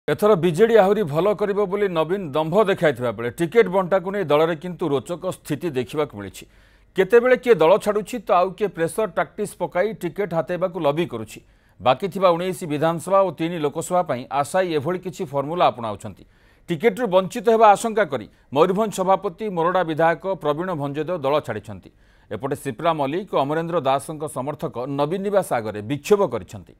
एथर BJD आहरी भल करिबो बोली नवीन दंभ देखाइथिबा बेले टिकेट बंटा को नै दलरे किंतु रोचक स्थिति देखिबा को मिलिछि। केतेबेले किए दल छाड़ुछि तो आउ किए प्रेसर टैक्टिस पकाई टिकेट हातेबा को लबी करुछि। बाकी थिबा 19 विधानसभा और 3 लोकसभा पई आशाई एभଳି किछि फर्मुला अपनाउछंती। टिकेट्रु वंचित हेबा आशंका करी मयूरभंज सभापति मोरडा विधायक प्रवीण भंजदेव दल छाड़िछंती। एपटे सिप्रा मल्लिक और अमरेंद्र दासଙ୍କ समर्थक नवीन निवास आगरे विक्षोभ करिछंती।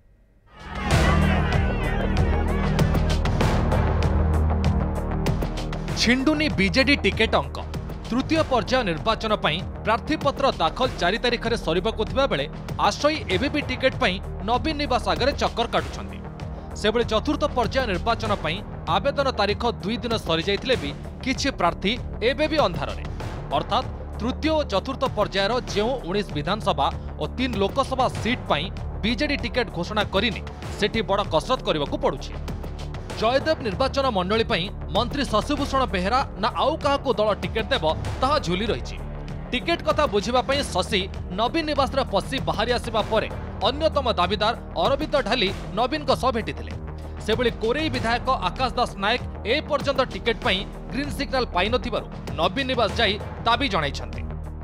छिंडुनी बीजेडी टिकेट अंक तृतीय पर्याय निर्वाचन पई प्रार्थीपत्र दाखल 4 तारिख में सरीबाकु थिबा बेले आश्रयी एबीपी टिकेट पई नवीन निवास आगरे चक्कर काटुछंती। सेबळे चतुर्थ पर्याय निर्वाचन पई आवेदन तारीख 2 दिन सरी जाइथिले भी किछि प्रार्थी एबे भी अंधार रे। अर्थात तृतीय और चतुर्थ पर्यायर जेउ 19 विधानसभा और 3 लोकसभा सीट पई बीजेडी टिकेट घोषणा करिनी सेठी बड़ कसरत करबाकू पड़ुछि। जयदेव निर्वाचन मंडली पई मंत्री शशिभूषण बेहेरा ना आउ काहाकू दल टिकेट देव ताहा झुली रही। टिकेट कथा बुझिबा पई शशि नवीन निवास रे पसी बाहरी आसिबा परे अन्यतम दाबीदार अरविंद ढाली नवीन को सह भेटिथिले। सेबळी कोरेई विधायक आकाश दास नायक ए पर्यंत टिकेट पई ग्रीन सिग्नल पाई नथिबारु नवीन निवास जाई दाबी जणाइछंती।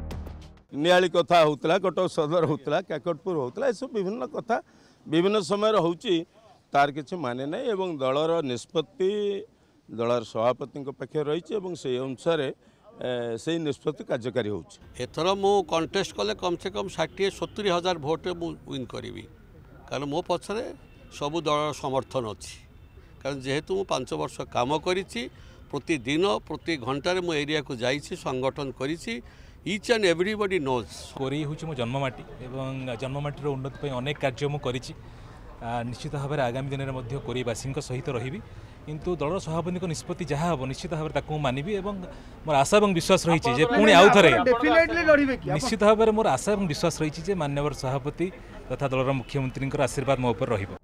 नियाली कथा होतला कटक सदर होतला काकटपुर होतला ए सब विभिन्न कथा विभिन्न समय होउची तार किसी माने नहीं एवं दलर निष्पत्ति दलर सभापति पाखे रही से अनुसार से निष्पत्ति कार्यकारी होथर मु कंटेस्ट कले कम से कम 60-70 हजार भोट विन करी कारण मो पछरे सबु दल समर्थन अच्छी कारण जेहेतु मु 5 वर्ष काम करिछि प्रतिदिन प्रति घंटार मो एरिया को जाइछि संगठन करिछि ईच एंड एवरीबॉडी नोज कोरी होछि मो जन्ममाटी एवं जन्ममाटी उन्नति पई अनेक कार्य मु करिछि। निश्चित भाव में आगामी दिन में कोरीवासी सहित रही किंतु दल सभापति निष्पत्ति जहाँ हम निश्चित भाव में मानवी और मोर आशा और विश्वास रही पुणी आउ थे निश्चित भाव में मोर आशा और विश्वास रही माननीय सभापति तथा दलर मुख्यमंत्री आशीर्वाद मो उपर रहिबो।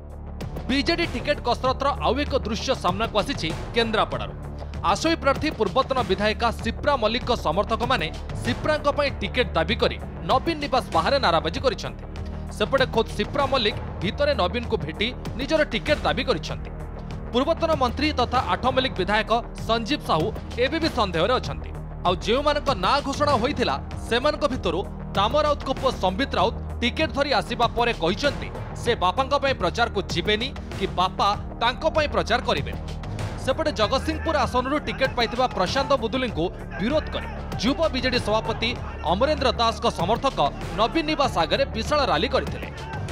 बीजेडी टिकेट कसरतर आउ एक दृश्य सामना को आसी केन्द्रापड़ार आशय प्रार्थी पूर्वतन विधायिका सिप्रा मल्लिक समर्थक माने सिप्रा टिकेट दाबी कर नवीन निवास बाहर नाराबाजी करिसेंती। सेपटे खुद सिप्रा मल्लिक भितरे नवीन को भेटी निजर टिकेट दाबी करिसेंती। पूर्वतन मंत्री तथा 8 मल्लिक विधायक संजीव साहू एबे भी संदेह रे अछंती। आ जेउ मानक ना घोषणा होइथिला सेमानक भितरु दाम राउत को पुओ संबित राउत टिकेट धरी आसीबा परे कहिसेंती से बापांक पई प्रचार को जिबेनी कि बापा तांको पई प्रचार करिवे। सेपटे जगतसिंहपुर आसनरु टिकेट पाइथिबा प्रशांत मुदुली को विरोध करे युवा बीजेडी सभापति अमरेंद्र दास को समर्थक नवीन निवास आगरे विशाल रैली करथिले।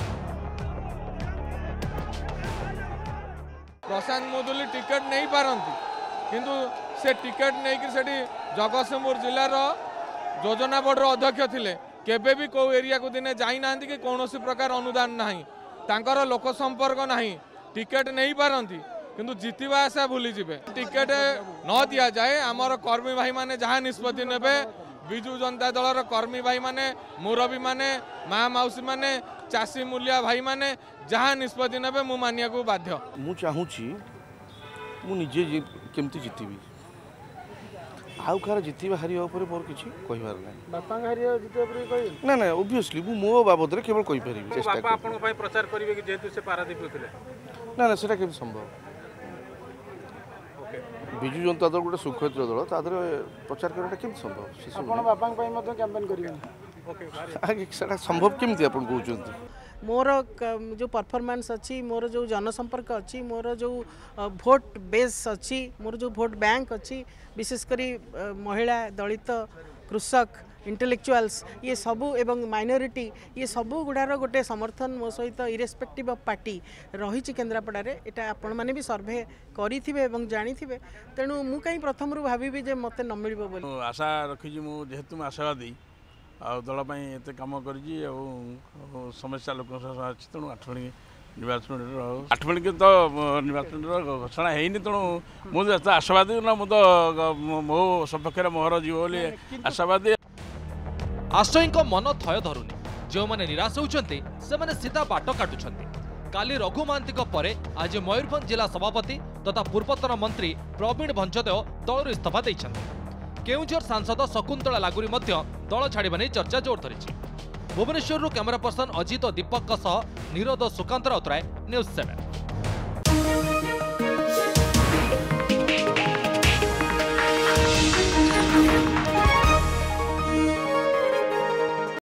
प्रशांत मुदुली टिकेट नहीं पारंती किंतु से टिकेट नहीं कि सेठी जगतसिंहपुर जिलार योजना बोर्ड अध्यक्ष थिले केबे भी को एरिया को दिने जाई नांती कि कोनोसी प्रकार अनुदान नाही तांकर लोक संपर्क नाही टिकेट नहीं पारंती किंतु जीतवा आशा भूली जीवे टिकेट न दिया जाए आमर कर्मी भाई माने जहाँ निष्पत्ति नेबे विजु जनता दलर कर्मी भाई माने मुरबी माने माँ मौसी माने चाषी मूलिया भाई माने जहाँ निष्पत्ति नेबे मु मानिया को बाध्य। मु चाहूची मु निजे केमती जीतबी आउ कार जीतवा हारिया ऊपर मोर किछि कहिबार नै बापा हारिया जीतवा पर कहि ना ना ऑब्वियसली मु मो बाबद रे केवल कहि परिबी चेष्टा बापा आपन पई प्रचार करिवे कि जेतु से पारादीप होथिले ना ना सेटा केम संभव विजु जनता दल गोटे सुक्षेत्र दल तादर प्रचार करना केम संभव आपण बापा पई मते कैंपेन करिवे आगे सेटा संभव केमती आपण कहउचंती मोर जो परफॉर्मेंस अच्छी मोर जो जनसंपर्क अच्छी मोर जो भोट बेस अच्छी मोर जो भोट बैंक अच्छी विशेषकर महिला दलित कृषक इंटेलेक्चुअल्स ये सबू एवं माइनॉरिटी ये सबू गुड़ार गोटे समर्थन मो सहित इरेस्पेक्टिव ऑफ पार्टी रही केन्द्रापड़ा रे एटा आपण माने भी सर्वे करिथिबे एवं जानिथिबे तेणु मु कहीं प्रथम रु भाबी जे मते न मिलबो बोली आशा रखी मु जेहेतु आशावादी आ दल एत कम कर समस्या लोक तेणु आठवणी निर्वाचन आठवणी तो निर्वाचन घोषणा है तेणु मुझे आशावादी ना मुझे मो सपक्ष मोहर जीव बोली आशावादी। आश्रयी मन थय धरुनी जो माने निराश होउछंती से माने सीधा बाट काटुछंती। काली रघु महांती परे आज मयूरभंज जिला सभापति तथा पूर्वतन मंत्री प्रवीण भंजदेव दलर इस्तीफा देइछंती। केउझर सांसद शकुंतला लागुरी मध्य दल छाड़िबा नै चर्चा जोर धरिछि। भुवनेश्वर कैमरा पर्सन अजित और दीपक नीरद सुकांत राउतराय न्यूज 7।